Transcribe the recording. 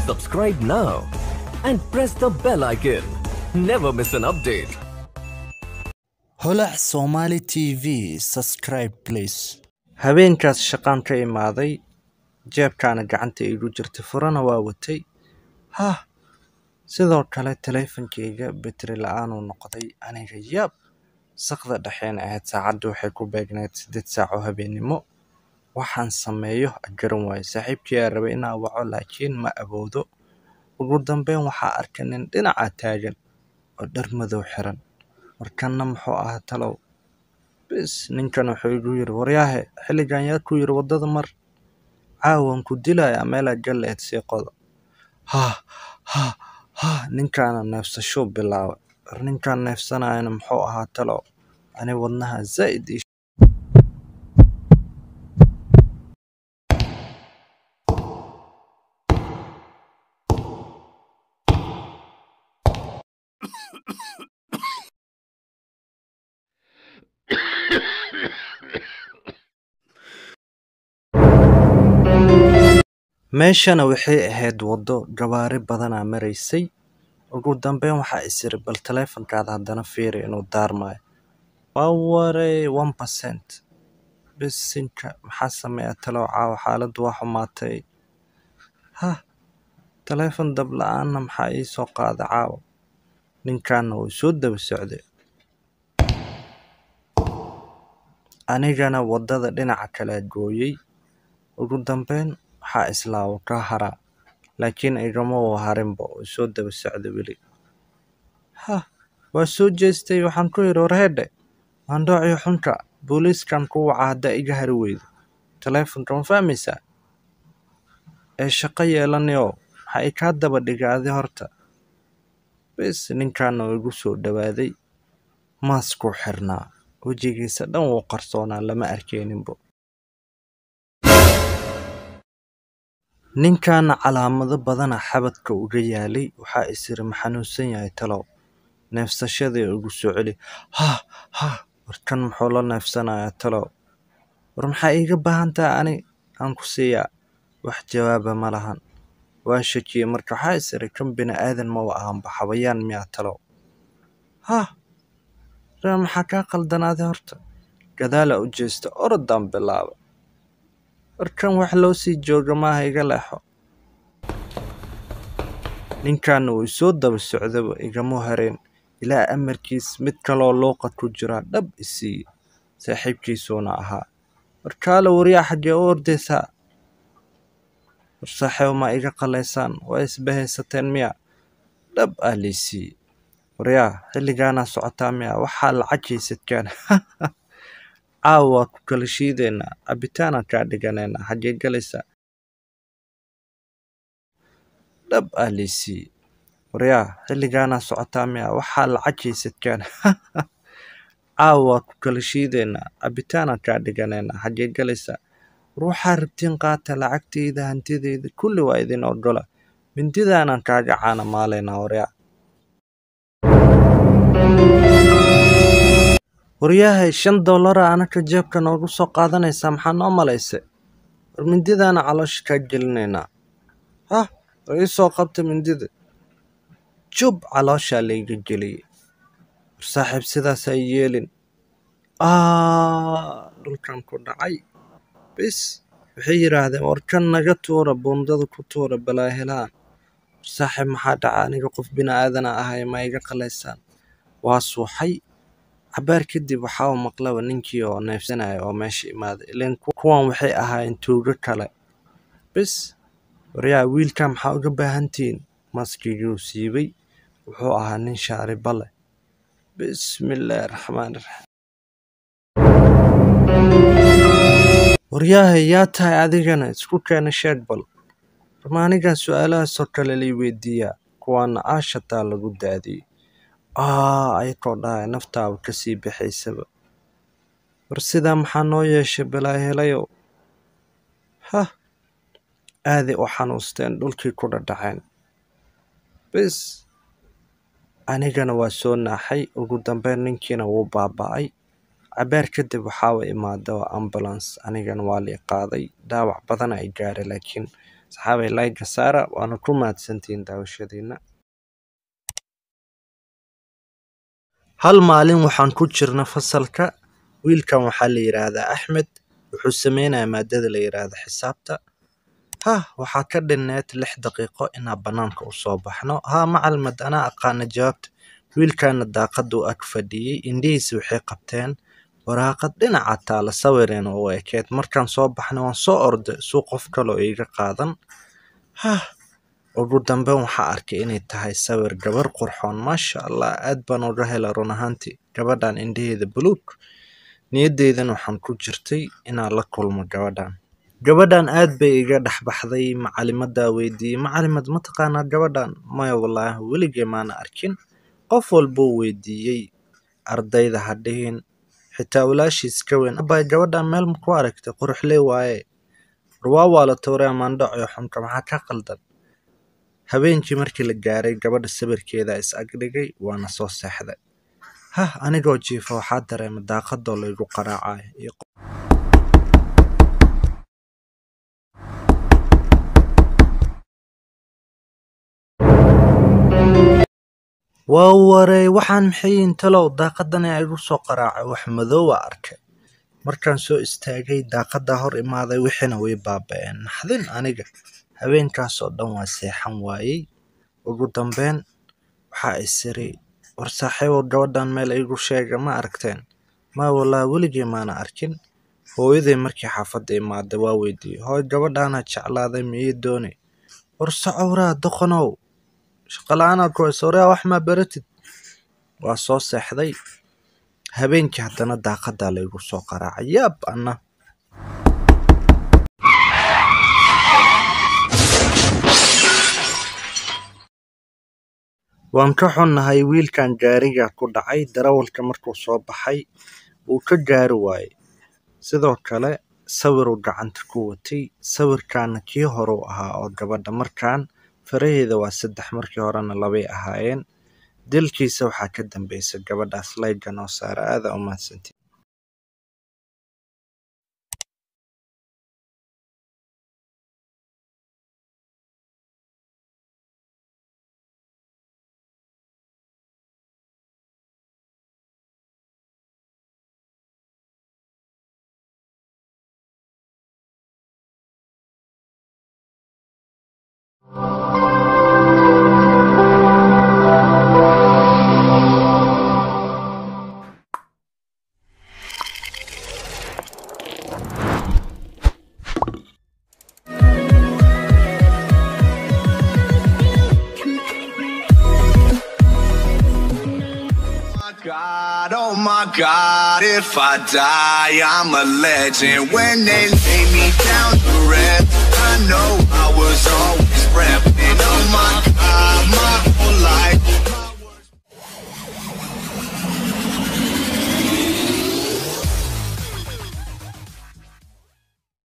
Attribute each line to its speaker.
Speaker 1: Subscribe now and press the bell icon. Never miss an update.
Speaker 2: holac Somali TV subscribe please. habeenkaas shaqaan ka imaaday jeebkaana gacanta igu jirtay furana waa watay sidoo kale taleefankayga battery la'aan uu noqday aniga yaab saqda dhaxeena ahayd saacaddu waxay ku beegnayd 8 saac oo habeenimo waxaan sameeyo garan waayo saaxiibkii rabay inaan waco laakiin ma awoodo ugu dambeyn waxaa arkay nin dhinaca taagan oo dhar madow xiran markana muxuu ahaa talow bes ninkan wuxuu igu yiri waryaahe xilligan yaa ku yiri wadada mar caawan ku dilaya meel galleed sii qodo ninkan neefsasho bilaaway ninkan neefsanayna muxuu ahaa talow ani wadnaha zaid meeshana waxay ahayd wado gawaari badan maraysay ugu dambeyn waxa isir bal taleefankaada hadana fiiri inuu daarmayo waaware 1% bisinka maxaa sameeyaa talow caawa xaaladdu waa xumaatay taleefan dab la'aanna maxaa ii soo qaaday caawa ninkaana wuu soo daba socday anigana wadada dhinaca kale gooyay ugu dambeyn waxaa islaawo ka hara laakiin igama harinba oo soo daba socday weli waa soo jeestay waxaan ku yiri warheedhe mandooci xunka booliiskan ku waca hadda iga hari weydo taleefanka ma fahmaysaa ee shaqo yeelanayo waxay ka daba dhigaaday horta bes ninkaana igu soo dhawaaday maasku xirnaa wajigiisa dhan wuu qarsoonaa lama arkeeninbo ninkaana calaamado badan xabadka uga yaalay waxaa isir maxanuunsan yahay talow neefsashadii ugu soo celi warkan muxuu la neefsanayaa talow war maxaa iiga baahantaa ani aan ku siiyaa wax jawaaba ma lahan waa shakiyey marka waxaa isir kan bini aadan ma ahanba xawayaan miyaa talow maxaa kaa qaldanaaday horta gadaala u jeesta orodaan bilaaba warkan wax loo sii jooga maaha iga leexo ninkaana wuu soo daba socdaba igama hareen ilaa amarkiis mid kaloo looqa ku jira dhab isii saaxiibkiisuuna ahaa warkaale waryaa xaggee u ordaysaa war saaxiib ma iga qalaysaan waa isbahaysateen miya dhab liisii waryaa xilligaana socotaa miya waxaa lacagaysadkaan caawa ku kala shiideynaa cabitaana kaa dhiganaynaa xaggee galaysaa dhab liisii waryaa xilligaana socotaa miya waxaa lacagaysadkaan caawa ku kala shiideynaa cabitaana kaa dhiganaynaa xaggee galaysaa ruuxaa rabtiin qaata lacagtayda hantidayda kulli waa idin ogola mindidaanan kaaga caana maalaynaa waryaa waryahay $5 anaka jeebka noogu soo qaadanaysaa maxaa noo malaysay war mindidaana caloosha kaa gelinaynaa war ii soo qabta mindida jub calooshaa layga geliyey war saaxiib sidaas ay yeelin dhulkan ku dhacay bis waxay yidhaahdeen warkan naga tuura buundada ku tuura balaahelaan war saaxiib maxaa dhaca aniga qof bini aadana ahay ma iga qalaysaan waa suuxay cabaar kadib waxaa maqlaba ninkii oo neefsanaya oo meesha imaaday ileen kuwan waxay ahaayeen tuugo kale bis waryaa wiilka maxaa uga baahantihiin maskiguu siibay wuxuu ahaa nin shaariba leh bismillaahi raxmaani raxiim waryaahay yaa tahay adigana isku keena sheeg bal ramaanigan su-aalahaasoo kale lay weydiiyaa kuwaana aashataa lagu daadiyey ayakoo dhahay naftaaba kasii baxaysaba war sidaa maxaa noo yeeshay balaahelayow aaday u xanuusteen dhulkii ku dhadhaceen bis anigana waa soo naaxay ugu dambeyn ninkiina wuu baaba'ay cabaar kadib waxaa imaada ambulance anigana waa lii qaaday dhaawac badan ay gaaray laakiin asxaabay like saara waana ku mahadsantihiin daawashadiina. hal maalin waxaan ku jirna fasalka, wiilkan waxaa la yiraahdaa Axmed, wuxuu sameynayaa maadada la yiraahdo xisaabta. waxaa ka dhinneed 6 daqiiqo inaan banaanka u soo baxno. macallimad anaa aqaana jawaabta. wiilkaana daaqaduu ag fadhiyey, indhihiisa waxay qabteen waraaqad dhinaca taala sawirena u ekeed. markaan soo baxnay waan soo orday suu qof kaloo iga qaadan. ugu dambeyn waxaa arkay inay tahay sawir gabar qurxoon, maasha Allah, aad baan uga helay run ahaantii. gabadhan indhaheeda buluug, niyaddeydana waxaan ku jirtay inaan la kulmo gabadhan. gabadhan aad bay iga dhex baxday. macallimadaa weydiiyey, macallimad ma taqaanaa gabadhan? maya wallaahi weligay maana arkin. qof walbuu weydiiyey, ardayda ha dhihin, xitaa walaashiis ka weyn, abay gabadhan meel ma ku aragtay? quruxley waaye. waa la towray amaandhaco xunka, maxaa ka qaldan? habeenkii markii la gaaray, gabadha sawirkeeda is agdhigay, waana soo seexday. anigoo jiifa waxaa dareemay daaqadoo laygu qaraacayo. waa waray, waxaan maxay yihiin talow? daaqadan ayaa igu soo qaraacay, wax madow aa arkay. markaan soo istaagay, daaqadaa hor imaaday, wixiina way baaba'een. naxdin aniga habeenkaasoo dhan waa seexan waayey. ugu dambeyn waxaa isiri, war saaxiibow gabadhan meel igu sheega, ma aragteen? maa wallaahi weligay maana arkin. hooyaday markii xaafadda imaaday waa weydiiyey, hooy gabadhaana jeclaaday miyay doonay? war socowraa doqonow, shaqala'aanaa ku hayso, waraa wax maa baratid. waa soo seexday. habeenkii haddana daaqadaa laygu soo qaraacay. yaab anna waan ka xunnahay. wiilkan gaarigaa ku dhacay. darawalka markuu soo baxay wuu ka gaari waayey. sidoo kale sawiruu gacanta ku watay. sawirkaana kii horuu ahaa oo gabadha. markaan faraheeda waa 3, markii horena 2 ahaayeen. dilkiisa waxaa ka dambeysay gabadhaas. layga noo saara, aada u mahadsantiin.
Speaker 3: God, oh my God, if I die, I'm a legend. When they lay me down to rest, I know I was always prepped.